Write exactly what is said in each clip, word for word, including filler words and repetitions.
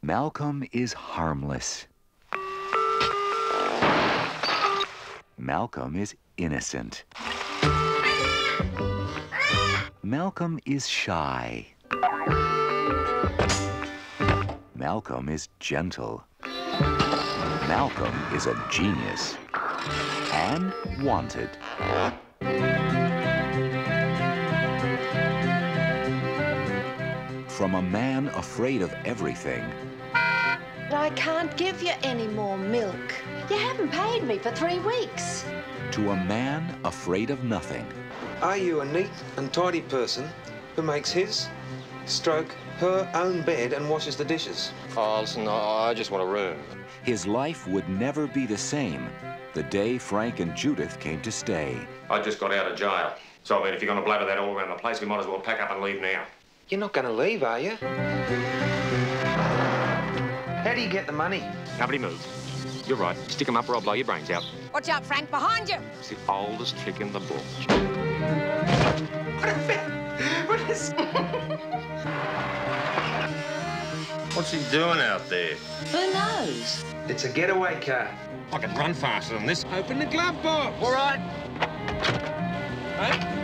Malcolm is harmless. Malcolm is innocent. Malcolm is shy. Malcolm is gentle. Malcolm is a genius and wanted. From a man afraid of everything. I can't give you any more milk. You haven't paid me for three weeks. To a man afraid of nothing. Are you a neat and tidy person who makes his, stroke, her own bed and washes the dishes? Oh, listen, I just want a room. His life would never be the same the day Frank and Judith came to stay. I just got out of jail. So, I mean, if you're going to blabber that all around the place, we might as well pack up and leave now. You're not going to leave, are you? How do you get the money? Nobody move. You're right. Stick 'em up or I'll blow your brains out. Watch out, Frank, behind you. It's the oldest trick in the book. What is... What's he doing out there? Who knows? It's a getaway car. I can run faster than this. Open the glove box. All right. Hey?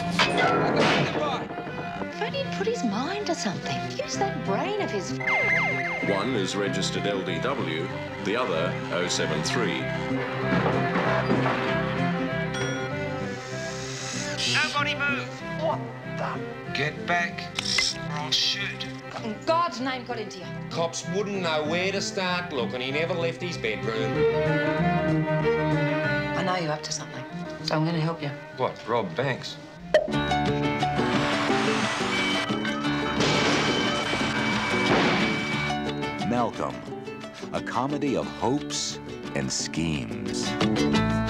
If only he'd put his mind to something. Use that brain of his. One is registered L D W, the other oh seven three. Nobody move. What the? Get back, or I'll shoot. What in God's name got into you? Cops wouldn't know where to start looking. He never left his bedroom. I know you're up to something, so I'm going to help you. What, rob banks? Malcolm, a comedy of hopes and schemes.